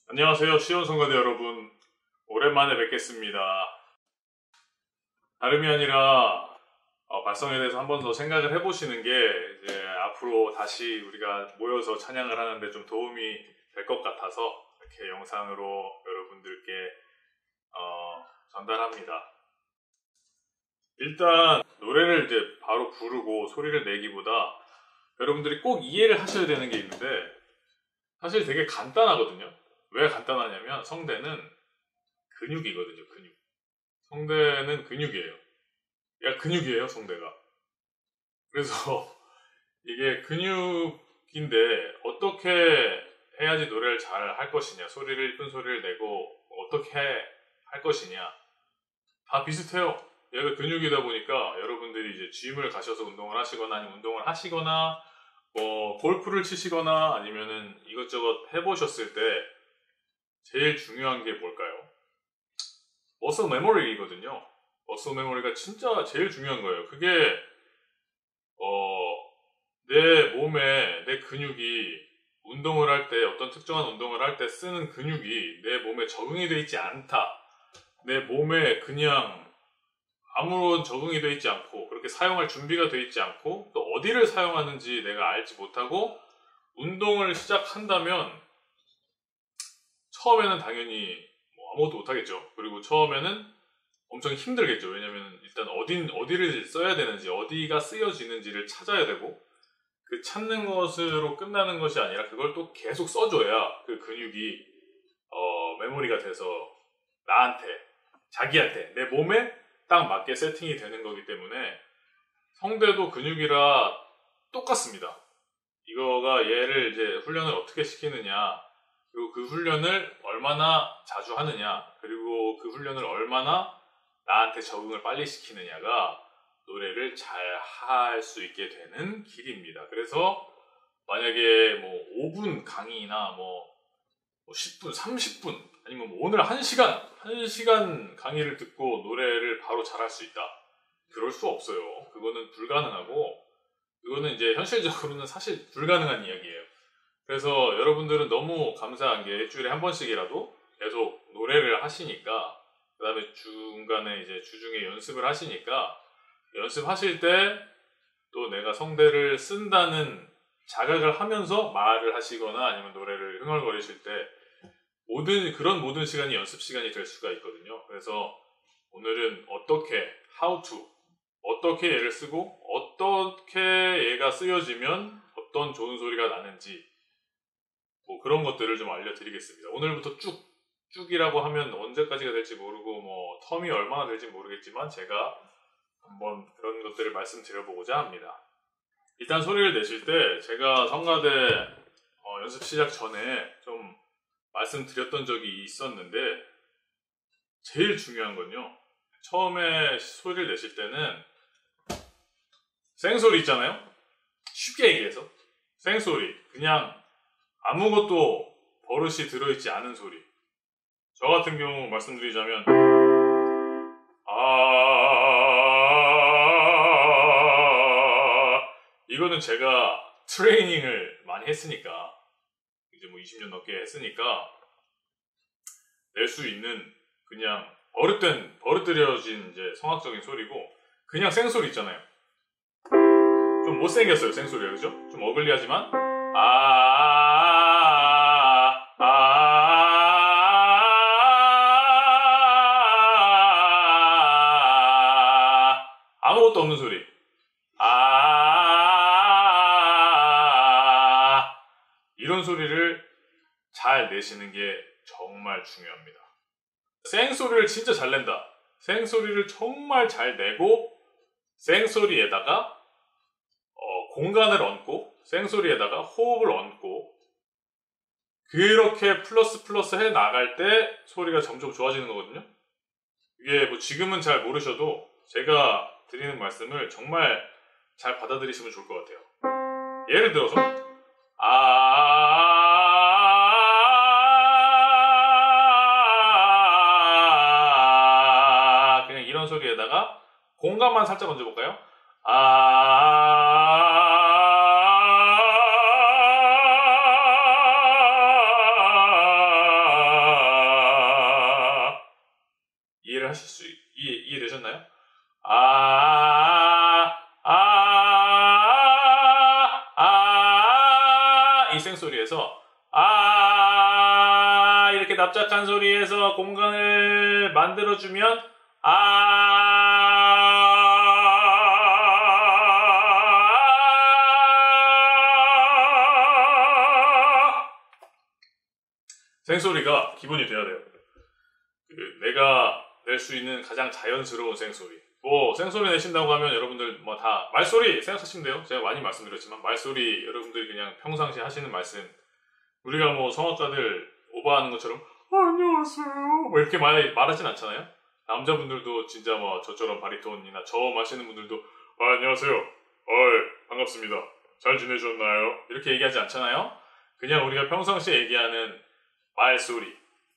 안녕하세요. 시온성가대 여러분. 오랜만에 뵙겠습니다. 다름이 아니라 발성에 대해서 한 번 더 생각을 해보시는 게 이제 앞으로 다시 우리가 모여서 찬양을 하는데 좀 도움이 될 것 같아서 이렇게 영상으로 여러분들께 전달합니다. 일단 노래를 이제 바로 부르고 소리를 내기보다 여러분들이 꼭 이해를 하셔야 되는 게 있는데 사실 되게 간단하거든요. 왜 간단하냐면 성대는 근육이거든요. 근육. 성대는 근육이에요. 근육이에요, 성대가. 그래서 이게 근육인데 어떻게 해야지 노래를 잘 할 것이냐, 소리를 이쁜 소리를 내고 어떻게 할 것이냐, 다 비슷해요. 얘가 근육이다 보니까 여러분들이 이제 짐을 가셔서 운동을 하시거나 아니면 운동을 하시거나 뭐 골프를 치시거나 아니면은 이것저것 해보셨을 때 제일 중요한 게 뭘까요? 머슬 메모리거든요. 머슬 메모리가 진짜 제일 중요한 거예요. 그게 내 몸에 내 근육이 운동을 할 때 어떤 특정한 운동을 할 때 쓰는 근육이 내 몸에 적응이 되어 있지 않다. 내 몸에 그냥 아무런 적응이 되어 있지 않고 그렇게 사용할 준비가 되어 있지 않고 또 어디를 사용하는지 내가 알지 못하고 운동을 시작한다면 처음에는 당연히 아무것도 못하겠죠. 그리고 처음에는 엄청 힘들겠죠. 왜냐면 일단 어디를 써야 되는지 어디가 쓰여지는지를 찾아야 되고 그 찾는 것으로 끝나는 것이 아니라 그걸 또 계속 써줘야 그 근육이 메모리가 돼서 나한테 자기한테 내 몸에 딱 맞게 세팅이 되는 거기 때문에 성대도 근육이라 똑같습니다. 이거가 얘를 이제 훈련을 어떻게 시키느냐 그리고 그 훈련을 얼마나 자주 하느냐 그리고 그 훈련을 얼마나 나한테 적응을 빨리 시키느냐가 노래를 잘 할 수 있게 되는 길입니다. 그래서 만약에 뭐 5분 강의나 뭐 10분, 30분 아니면 뭐 오늘 1시간 강의를 듣고 노래를 바로 잘할 수 있다. 그럴 수 없어요. 그거는 불가능하고 그거는 이제 현실적으로는 사실 불가능한 이야기예요. 그래서 여러분들은 너무 감사한 게 일주일에 한 번씩이라도 계속 노래를 하시니까 그 다음에 중간에 이제 주중에 연습을 하시니까 연습하실 때 또 내가 성대를 쓴다는 자각을 하면서 말을 하시거나 아니면 노래를 흥얼거리실 때 그런 모든 시간이 연습 시간이 될 수가 있거든요. 그래서 오늘은 어떻게 얘를 쓰고 어떻게 얘가 쓰여지면 어떤 좋은 소리가 나는지 뭐 그런 것들을 좀 알려드리겠습니다. 오늘부터 쭉이라고 하면 언제까지가 될지 모르고 뭐 텀이 얼마나 될지 모르겠지만 제가 한번 그런 것들을 말씀드려보고자 합니다. 일단 소리를 내실 때 제가 성가대 연습 시작 전에 좀 말씀드렸던 적이 있었는데 제일 중요한 건요. 처음에 소리를 내실 때는 생소리 있잖아요. 쉽게 얘기해서 생소리 그냥 아무것도 버릇이 들어있지 않은 소리. 저 같은 경우 말씀드리자면 이거는 제가 트레이닝을 많이 했으니까 이제 뭐 20년 넘게 했으니까 낼 수 있는 그냥 버릇들여진 이제 성악적인 소리고 그냥 생소리 있잖아요. 좀 못생겼어요 생소리가 그죠? 좀 어글리하지만 아무것도 없는 소리 이런 소리를 잘 내시는 게 정말 중요합니다. 생소리를 진짜 잘 낸다. 생소리를 정말 잘 내고 생소리에다가 공간을 얹고 생소리에다가 호흡을 얹고 그렇게 플러스 해 나갈 때 소리가 점점 좋아지는 거거든요. 이게 뭐 지금은 잘 모르셔도 제가 드리는 말씀을 정말 잘 받아들이시면 좋을 것 같아요. 예를 들어서 그냥 이런 소리에다가 공간만 살짝 얹어볼까요? 이 생소리에서 이렇게 납작한 소리에서 공간을 만들어주면 생소리가 기본이 돼야 돼요. 내가 낼 수 있는 가장 자연스러운 생소리. 뭐 생소리 내신다고 하면 여러분들 뭐 다 말소리 생각하시면 돼요. 제가 많이 말씀드렸지만 말소리 여러분들이 그냥 평상시 하시는 말씀, 우리가 뭐 성악가들 오버하는 것처럼 안녕하세요 뭐 이렇게 말하진 않잖아요. 남자분들도 진짜 뭐 저처럼 바리톤이나 저음 하시는 분들도 안녕하세요, 반갑습니다, 잘 지내셨나요, 이렇게 얘기하지 않잖아요. 그냥 우리가 평상시에 얘기하는 말소리가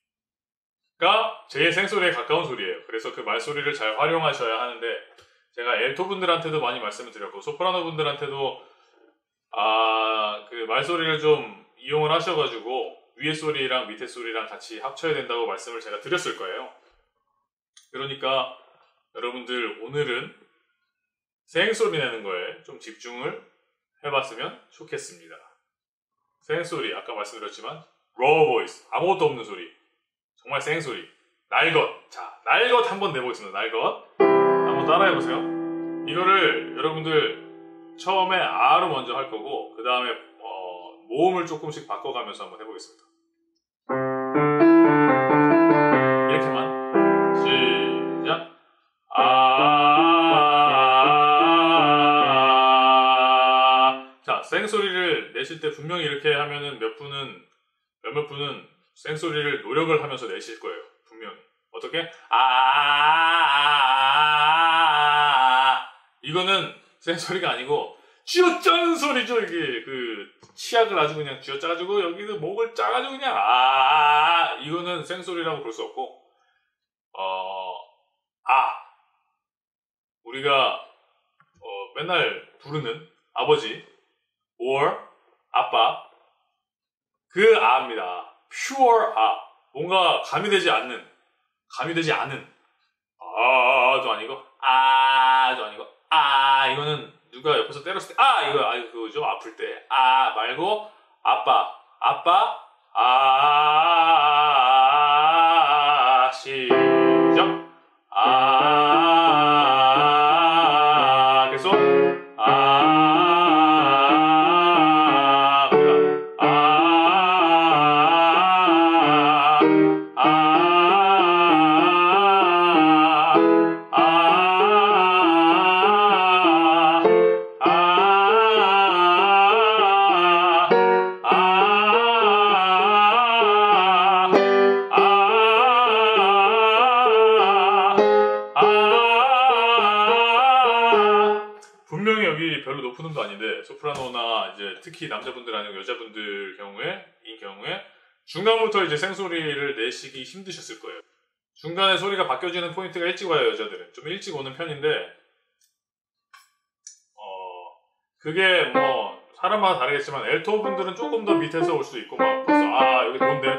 제일 생소리에 가까운 소리예요. 그래서 그 말소리를 잘 활용하셔야 하는데, 제가 엘토 분들한테도 많이 말씀을 드렸고 소프라노 분들한테도 그 말소리를 좀 이용을 하셔가지고 위에 소리랑 밑에 소리랑 같이 합쳐야 된다고 말씀을 제가 드렸을 거예요. 그러니까 여러분들 오늘은 생소리 내는 거에 좀 집중을 해봤으면 좋겠습니다. 생소리, 아까 말씀드렸지만 raw voice, 아무것도 없는 소리, 정말 생소리, 날것. 자, 날것 한번 내보겠습니다. 날것 한번 따라해보세요. 이거를 여러분들 처음에 아로 먼저 할 거고 그 다음에 모음을 조금씩 바꿔가면서 한번 해보겠습니다. 이렇게만 시작. 자, 생소리를 내실 때 분명히 이렇게 하면은 몇몇 분은 생소리를 노력을 하면서 내실 거예요. 분명히. 어떻게? 이거는 생소리가 아니고 쥐어짜는 소리죠. 이게 치약을 아주 그냥 쥐어짜가지고 여기서 목을 짜가지고 그냥 이거는 생소리라고 볼 수 없고 우리가 맨날 부르는 아버지 or 아빠, 그 아입니다. pure 뭔가 가미되지 않는 도 아니고 도 아니고 이거는 누가 옆에서 때렸을 때 그거죠. 아플 때 말고 아빠 시작. 계속 분명히 여기 별로 높은 음도 아닌데 소프라노나 이제 특히 남자분들 아니고 여자분들 경우에 중간부터 이제 생소리를 내시기 힘드셨을 거예요. 중간에 소리가 바뀌어지는 포인트가 일찍 와요. 여자들은 좀 일찍 오는 편인데 그게 뭐 사람마다 다르겠지만 엘토 분들은 조금 더 밑에서 올 수 있고 막 벌써 여기 도인데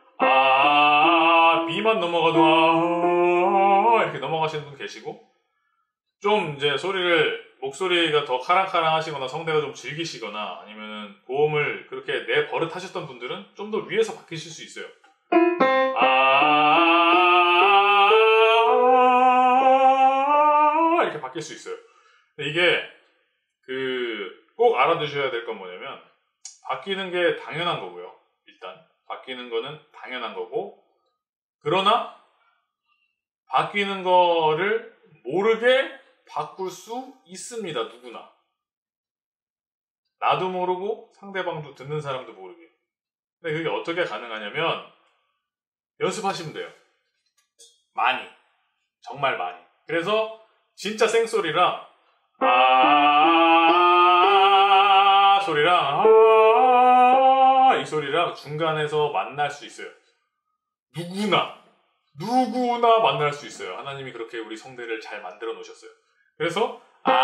B만 넘어가도 이렇게 넘어가시는 분 계시고, 좀 이제 목소리가 더 카랑카랑 하시거나 성대가 좀 질기시거나 아니면은 고음을 그렇게 내버릇 하셨던 분들은 좀 더 위에서 바뀌실 수 있어요. 이렇게 바뀔 수 있어요. 근데 이게 꼭 알아두셔야 될 건 뭐냐면 바뀌는 게 당연한 거고요. 일단 바뀌는 거는 당연한 거고, 그러나 바뀌는 거를 모르게 바꿀 수 있습니다. 누구나. 나도 모르고 상대방도, 듣는 사람도 모르게. 근데 그게 어떻게 가능하냐면 연습하시면 돼요. 많이. 정말 많이. 그래서 진짜 생소리랑 소리랑 이 소리랑 중간에서 만날 수 있어요. 누구나 만날 수 있어요. 하나님이 그렇게 우리 성대를 잘 만들어 놓으셨어요. 그래서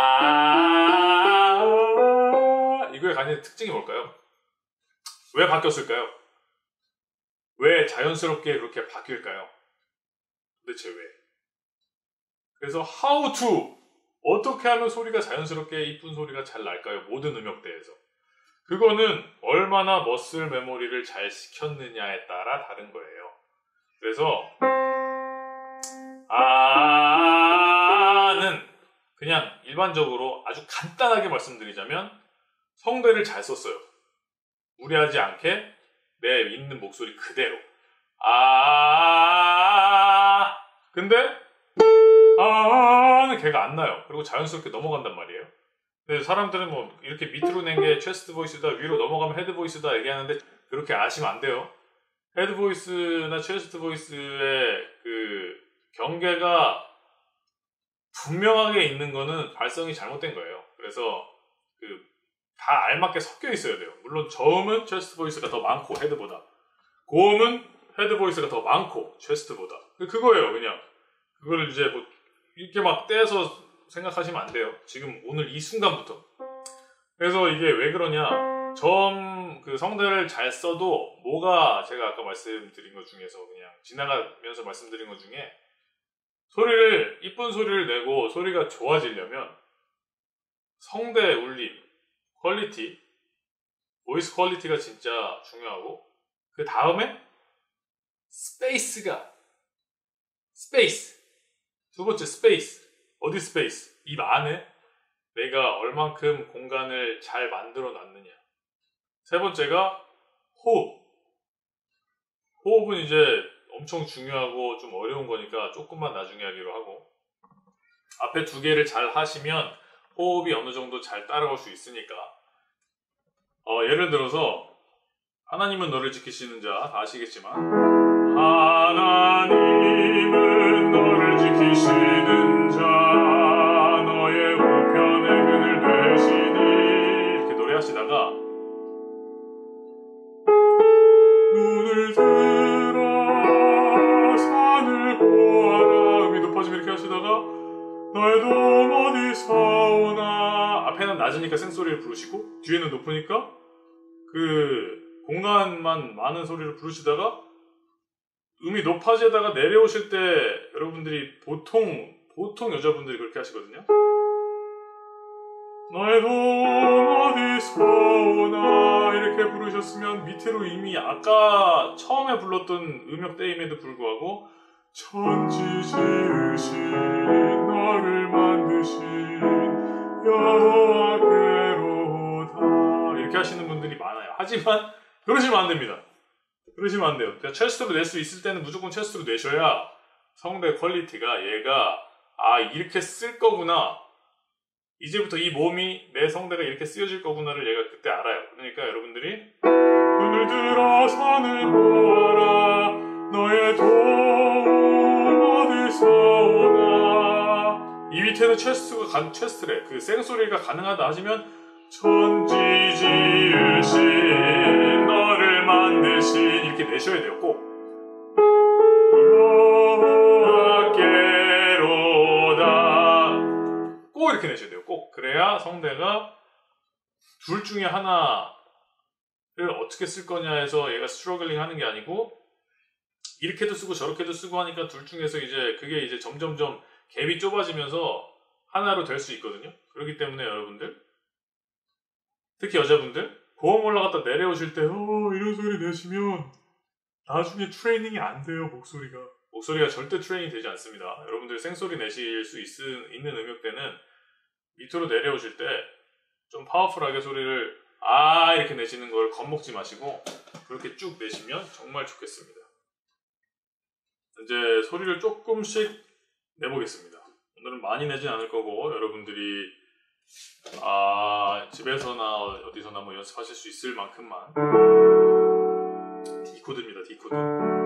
이거의 간의 특징이 뭘까요? 왜 바뀌었을까요? 왜 자연스럽게 그렇게 바뀔까요? 도대체 왜? 그래서 how to, 어떻게 하면 소리가 자연스럽게 이쁜 소리가 잘 날까요? 모든 음역대에서. 그거는 얼마나 머슬 메모리를 잘 시켰느냐에 따라 다른 거예요. 그래서 아는 그냥 일반적으로 아주 간단하게 말씀드리자면 성대를 잘 썼어요. 무리하지 않게 내 있는 목소리 그대로 근데 는 걔가 안 나요. 그리고 자연스럽게 넘어간단 말이에요. 근데 사람들은 뭐 이렇게 밑으로 낸 게 체스트 보이스다, 위로 넘어가면 헤드 보이스다 얘기하는데 그렇게 아시면 안 돼요. 헤드 보이스나 체스트 보이스의 그 경계가 분명하게 있는 거는 발성이 잘못된 거예요. 그래서 다 알맞게 섞여 있어야 돼요. 물론 저음은 체스트 보이스가 더 많고 헤드보다, 고음은 헤드 보이스가 더 많고 체스트보다, 그거예요. 그냥 그거를 이제 뭐 이렇게 막 떼서 생각하시면 안 돼요. 지금 오늘 이 순간부터. 그래서 이게 왜 그러냐, 그 성대를 잘 써도 뭐가, 제가 아까 말씀드린 것 중에서 그냥 지나가면서 말씀드린 것 중에 이쁜 소리를 내고 소리가 좋아지려면 성대 울림 퀄리티, 보이스 퀄리티가 진짜 중요하고, 그 다음에 스페이스. 두 번째 스페이스. 어디 스페이스? 입 안에 내가 얼만큼 공간을 잘 만들어 놨느냐. 세 번째가 호흡. 호흡은 이제 엄청 중요하고 좀 어려운 거니까 조금만 나중에 하기로 하고, 앞에 두 개를 잘 하시면 호흡이 어느 정도 잘 따라올 수 있으니까. 예를 들어서 하나님은 너를 지키시는 자, 다 아시겠지만, 하나님은 너를 지키시는 자, 너의 우편에 그늘 되시니, 이렇게 노래하시다가 눈을 들어 산을 보아라, 음이 높아지면 이렇게 하시다가 너의 도움 어디서 오나, 앞에는 낮으니까 생소리를 부르시고 뒤에는 높으니까 그 공간만 많은 소리를 부르시다가 음이 높아지다가 내려오실 때 여러분들이 보통 여자분들이 그렇게 하시거든요. 너의 도움 어디서 오나 이렇게 부르셨으면 밑으로 이미 아까 처음에 불렀던 음역대임에도 불구하고 천지 지으신 너를 만드신 여호와께로다 이렇게 하시는 분들이 많아요. 하지만 그러시면 안 됩니다. 그러시면 안 돼요. 그러니까 체스트로 낼 수 있을 때는 무조건 체스트로 내셔야 성대 퀄리티가, 얘가 이렇게 쓸 거구나, 이제부터 이 몸이, 내 성대가 이렇게 쓰여질 거구나를 얘가 그때 알아요. 그러니까 여러분들이 눈을 들어 산을 보아라, 너의 도움 어디서 오나, 이 밑에는 체스트래. 그 생소리가 가능하다 하시면 천지 지으신 너를 만드신 이렇게 내셔야 돼요. 꼭 여호와께로다 꼭 이렇게 내셔야 돼요. 꼭. 그래야 성대가 둘 중에 하나를 어떻게 쓸 거냐 해서 얘가 스트러글링 하는 게 아니고, 이렇게도 쓰고 저렇게도 쓰고 하니까 둘 중에서 이제 그게 이제 점점점 갭이 좁아지면서 하나로 될 수 있거든요. 그렇기 때문에 여러분들, 특히 여자분들, 고음 올라갔다 내려오실 때 이런 소리 내시면 나중에 트레이닝이 안 돼요. 목소리가 절대 트레이닝 되지 않습니다. 여러분들 생소리 내실 수 있는 음역대는 밑으로 내려오실 때 좀 파워풀하게 소리를 이렇게 내시는 걸 겁먹지 마시고 그렇게 쭉 내시면 정말 좋겠습니다. 이제 소리를 조금씩 내보겠습니다. 오늘은 많이 내진 않을 거고, 여러분들이 집에서나 어디서나 뭐 연습하실 수 있을 만큼만. D코드입니다. D코드.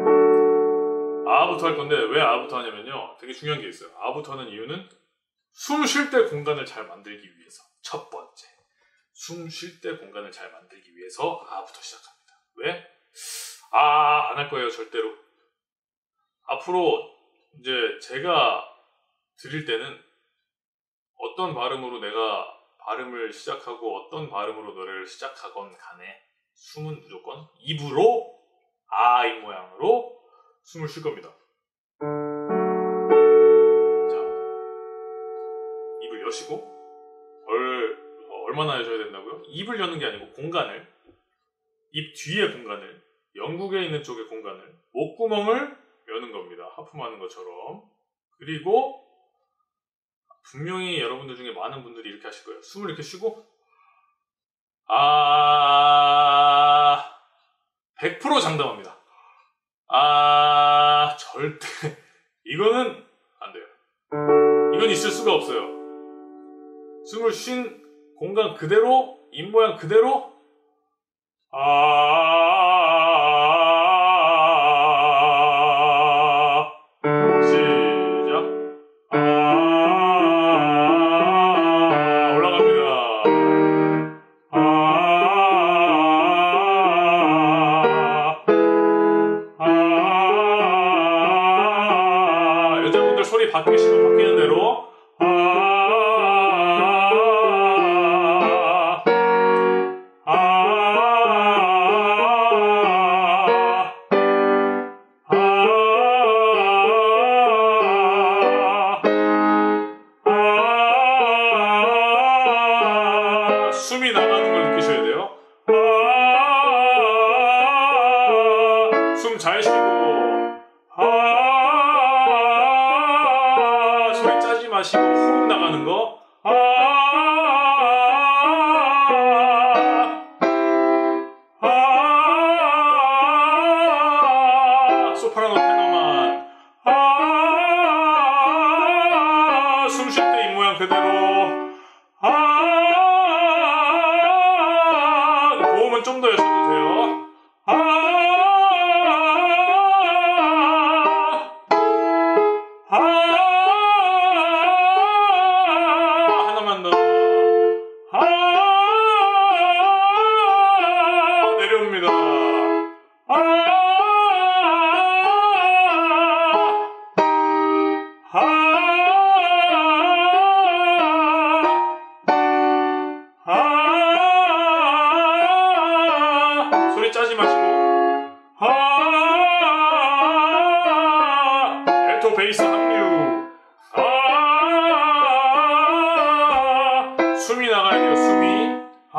아부터 할 건데, 왜 아부터 하냐면요, 되게 중요한 게 있어요. 아부터 하는 이유는 숨 쉴 때 공간을 잘 만들기 위해서. 첫 번째, 숨 쉴 때 공간을 잘 만들기 위해서 아부터 시작합니다. 왜? 안 할 거예요. 절대로. 앞으로 이제 제가 드릴 때는 어떤 발음으로 내가 발음을 시작하고 어떤 발음으로 노래를 시작하건 간에 숨은 무조건 입으로 입 모양으로 숨을 쉴 겁니다. 자, 입을 여시고 얼마나 여셔야 된다고요? 입을 여는 게 아니고 공간을, 입 뒤의 공간을, 영국에 있는 쪽의 공간을, 목구멍을 여는 겁니다. 하품하는 것처럼. 그리고 분명히 여러분들 중에 많은 분들이 이렇게 하실 거예요. 숨을 이렇게 쉬고 100% 장담합니다. 절대 이거는 안 돼요. 이건 있을 수가 없어요. 숨을 쉰 공간 그대로, 입 모양 그대로 시작. 올라갑니다. 여자분들 소리 바뀌시면 바뀌는 대로 숨이 나가는 걸 느끼셔야 돼요. 숨 잘 쉬고 소리 짜지 마시고 호흡 나가는 거. 소프라노 테너만 숨 쉴 때 입 모양 그대로 고음은 좀 더 여셔도 돼요. 하나만 더. 내려옵니다. 소리 짜지 마시고 엘토 베이스 합류. 숨이 나가야 돼요. 숨이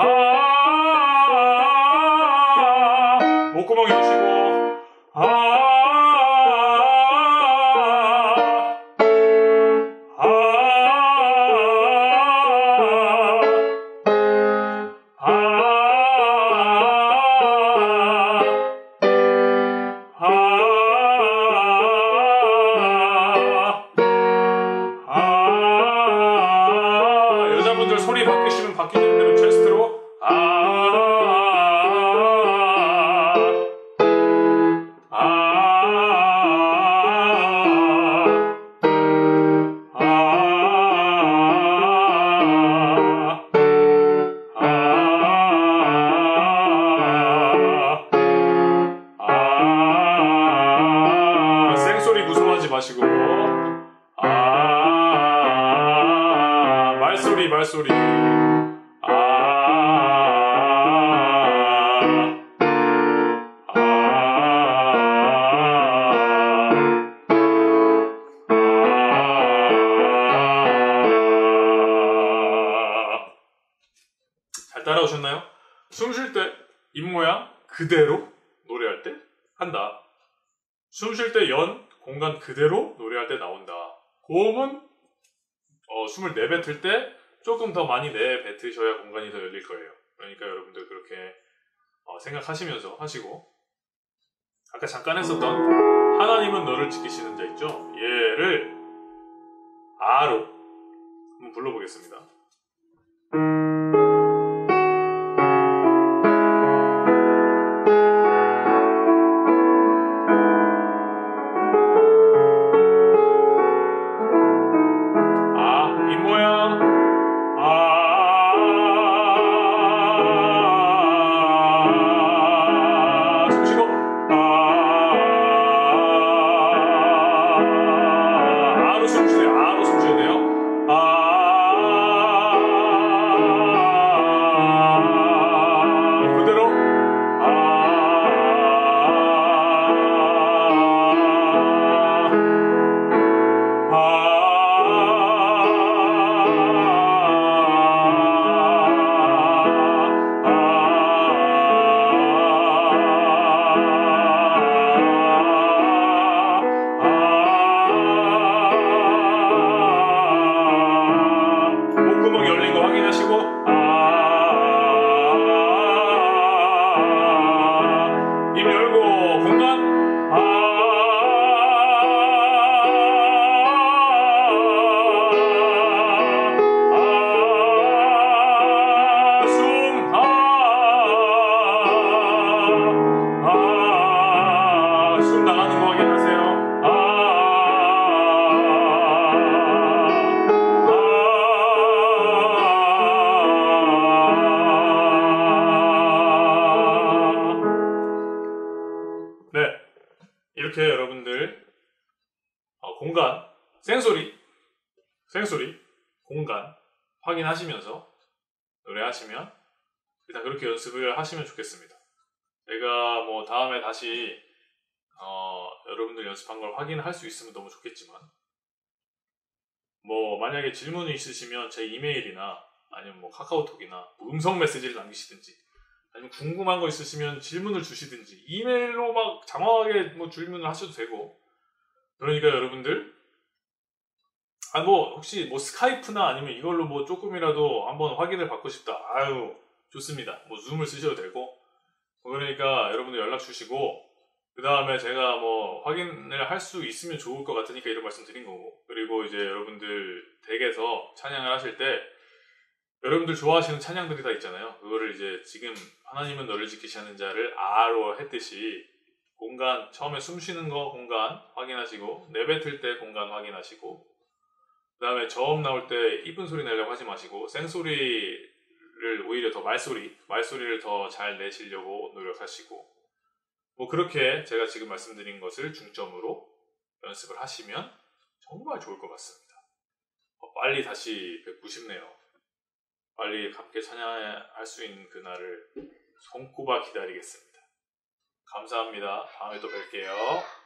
목구멍 여시고 여자분들 소리 바뀌시면 바뀌는 대로 체스트로 생소리 무서워하지 마시고 말소리 잘 따라오셨나요? 숨 쉴 때 입 모양 그대로 노래할 때 한다. 숨 쉴 때 연 공간 그대로 노래할 때 나온다. 고음은 숨을 내뱉을 때 조금 더 많이 내뱉으셔야 공간이 더 열릴 거예요. 그러니까 여러분들 그렇게 생각하시면서 하시고, 아까 잠깐 했었던 하나님은 너를 지키시는 자 있죠? 얘를 아로 한번 불러보겠습니다. 입 모양 숨 쉬고 아로 숨 쉬세요. 아로 숨 쉬어야 돼요. 이렇게 여러분들 공간, 생소리, 공간 확인하시면서 노래하시면 일단 그렇게 연습을 하시면 좋겠습니다. 제가 뭐 다음에 다시 여러분들 연습한 걸 확인할 수 있으면 너무 좋겠지만, 뭐 만약에 질문이 있으시면 제 이메일이나 아니면 뭐 카카오톡이나 뭐 음성 메시지를 남기시든지, 아니면 궁금한 거 있으시면 질문을 주시든지, 이메일로 막 장황하게 뭐 질문을 하셔도 되고. 그러니까 여러분들 뭐 혹시 뭐 스카이프나 아니면 이걸로 뭐 조금이라도 한번 확인을 받고 싶다, 아유 좋습니다. 뭐 줌을 쓰셔도 되고. 그러니까 여러분들 연락 주시고, 그 다음에 제가 뭐 확인을 할 수 있으면 좋을 것 같으니까 이런 말씀 드린 거고. 그리고 이제 여러분들 댁에서 찬양을 하실 때 여러분들 좋아하시는 찬양들이 다 있잖아요. 그거를 이제 지금 하나님은 너를 지키시 하는 자를 아로 했듯이 공간, 처음에 숨 쉬는 거 공간 확인하시고, 내뱉을 때 공간 확인하시고, 그 다음에 저음 나올 때 이쁜 소리 내려고 하지 마시고 생소리를 오히려 더 말소리를 더 잘 내시려고 노력하시고, 뭐 그렇게 제가 지금 말씀드린 것을 중점으로 연습을 하시면 정말 좋을 것 같습니다. 빨리 다시 뵙고 싶네요. 빨리 함께 찬양할 수 있는 그날을 손꼽아 기다리겠습니다. 감사합니다. 다음에 또 뵐게요.